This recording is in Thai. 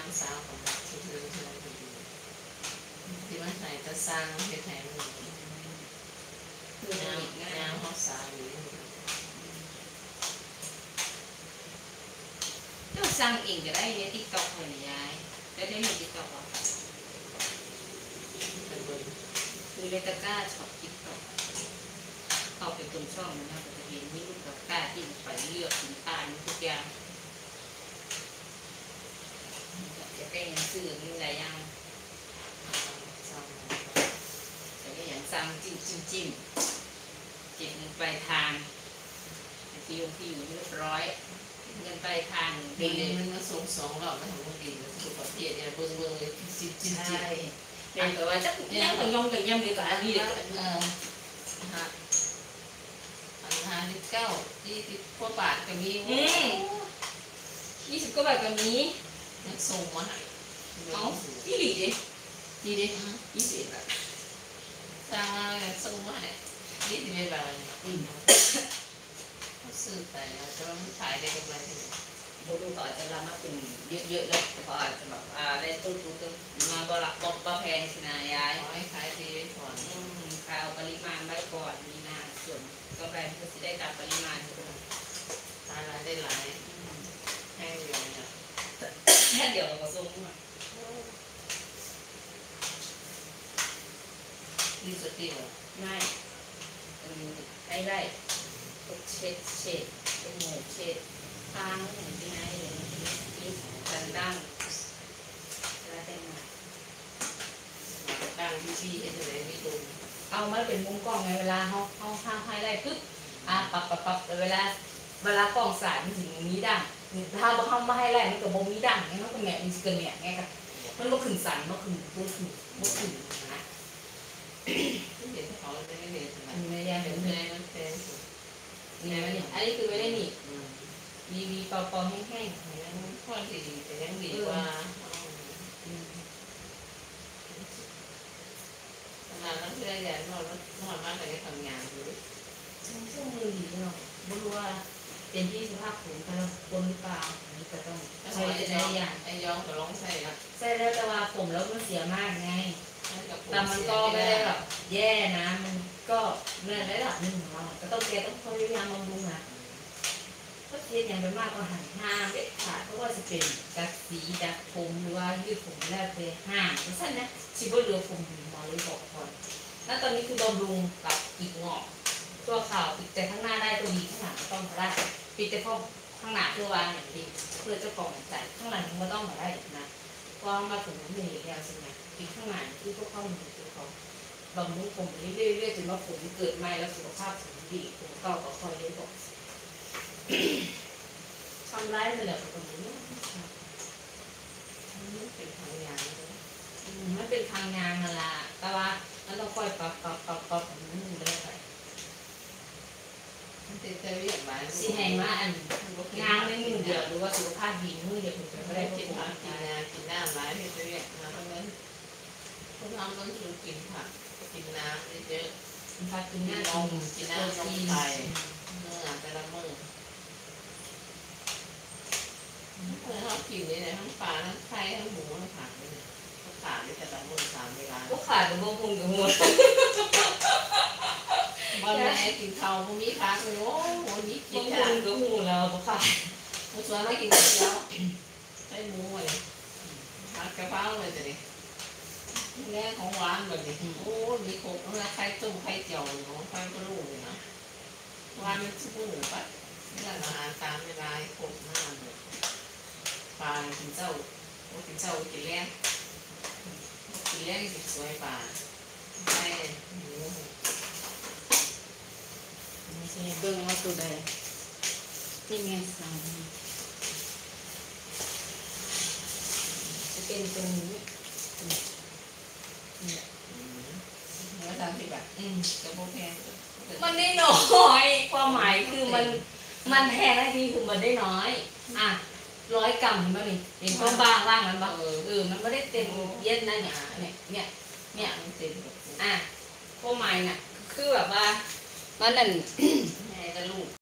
สาวของที่เธอที่มันไหนจะสร้างเหตุไหนมันคืองานห้องสาวอยู่ก็สร้างเองก็ได้ในติ๊กต็อกเลยยายแล้วได้ในติ๊กต็อกหรอคือเลตาก้าช็อปติ๊กต็อกเข้าไปตรงช่องมันนะจะเห็นมีลูกตะก้าที่ไปเลือกสินค้าทุกอย่างจะเป็นอย่างซื้อมีหลายอย่างแต่ก็อย่างสั่งจิ้มไปทางที่อยู่เรียบร้อยเงินไปทางดีเลยมันมาส่ง2 รอบมาทำมันดีเลยสุขภาพเนี่ยเบิ่งเลยจิ้มใช่แต่ว่าจะยังต้องย่ำดีกว่าอันนี้เลย 20 กว่าบาทก็มี 20 กว่าบาทก็มีส่งมาให้เอาที่หลีดิ20 บาทสร้างส่งมาให้21 บาทซื้อไปแล้วจะมันขายได้กำไรที่ไหนดูต่อจะรามาเป็นเยอะๆเลยพออาจจะแบบได้ต้นทุนมาบ่แพงสินะยายขอให้ขายดีไว้ก่อนขายเอาปริมาณไว้ก่อนมีนาส่วนก็แบรนด์ก็จะได้ตามปริมาณขายได้หลายแห้งอยู่เนี่ยแค่เดี๋ยวเราก็ส่งมาดีสุดที่ว่าง่ายไล่เช็ดเป็นหมูเช็ดทางอย่างที่ไหนเลยที่ดังแล้วแต่มาดังที่เห็นเลยไม่ดูเอามาเป็นมุมกล้องไงเวลาเขาให้ได้ปึ๊บปรับเวลากล้องสายมันถึงมีดังถ้าเขามาให้แรกมันก็บ่มีดังไงมันก็แหนมันจะเกินแหนไงกันมันบ่ขึ้นสั่นบ่ขึ้นนะเห็นเขาไม่ได้เห็นไม่ได้เห็นเลยมันเป็นเนี่ยอันนี้คือไม่ได้หนีมีปอแห้งๆข้อที่ดีแต่ยังดีกว่าขนาดนักเรียนนอนมากแต่ก็ทำงานอยู่ช่วงมือดีเนาะไม่รู้ว่าเป็นที่สภาพผมกำลังคนหรือเปล่าอันนี้ก็ต้องใช้อย่างไอ้ย้อมกับร้องใส่ละใช่แล้วแต่ว่าผมแล้วมันเสียมากไงแต่มันก็ไม่ได้แบบแย่นะมันก็ในระดับหนึ่งของเราก็ต้องแกต้องพยายามบำรุงนะถ้าเทียนอย่างไปมากก็หันห้ามเด็ดขาดเพราะว่าจะเป็นกัดสีจากผมหรือว่ายืดผมแล้วไปห้ามสั้นนะชิบะเรือผมหมอเลยบอกก่อนแล้วตอนนี้คือบำรุงกับอีกงอกตัวข่าวปิดแต่ข้างหน้าได้ตัวดีข้างหลังต้องได้ปิดแต่ข้างหน้าเพื่อวางอย่างดีเพื่อเจ้าของใจข้างหลังมันต้องมาได้นะวางมาถึงมันเหนื่อยแล้วใช่ไหมปิดข้างหน้าที่พวกเขาเหนื่อยตัวเขาบำรุงผมเรื่อยๆจนว่าผมเกิดใหม่แล้วสุขภาพผมดีผมเก่าก็คอยได้บอกทำร้ายเลยแหละตรงนี้เป็นทางงานมันเป็นทางงานนั่นแหละแต่ว่ามันต้องค่อยปรับมันเลยไปสิแห่งว่าอันงานไม่มือเดียวหรือว่าสุขภาพดีมือเดียวผมจะไม่ได้กินผักกินน้ำหลายที่จะเรียกมาเพราะงั้นคนทำต้องกินผักกินน้ำเยอะผักกินน้ำกินน้ำลงไปเมื่อแต่ละมื้อเขากินนี่เนี่ยทั้งปลาทั้งไข่ทั้งหมูทั้งผักนี่เขาขาดแต่ละมื้อ3 เวลาก็ขาดกับพวกพุงกับหัววันไหนกินข้าวพวกนี้พักเลยโอ้โหนี่กินพุงกับหัวเราก็ขาดผู้ชายไม่กินเดียวใช้หมูเลยผัดกะเพราเลยจะดิแง่ของหวานแบบนี้โอ้มีโคกแล้วไข่ต้มไข่เจียวเนาะไข่กระลูกเลยนะหวานมันชุ่มๆปะนี่อาหารตามเวลาโคกมากเลยปลากินเจ้ากินเจ้ากินแรงกินสวยปลาใช่หมูไม่ใช่เบิ้งว่าตัวใดที่แม่สั่งจะเป็นตรงนี้ 30 บาทจะพวกแพงมันได้น้อยความหมายคือมันแพงที่คือมันได้น้อย100 กรัมมันนี่เห็นความบางว่างมันบ้างมันไม่ได้เต็มเย็นนะเนี่ยมันเต็มความหมายน่ะคือแบบว่ามันนั่นแม่กับลูก